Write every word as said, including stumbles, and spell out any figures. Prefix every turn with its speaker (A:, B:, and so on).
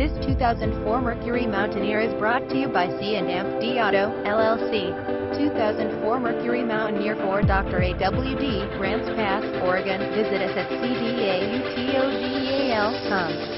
A: This two thousand four Mercury Mountaineer is brought to you by C and M D Auto, L L C. two thousand four Mercury Mountaineer for Doctor A W D, Grants Pass, Oregon. Visit us at C D A U T O D E A L dot com.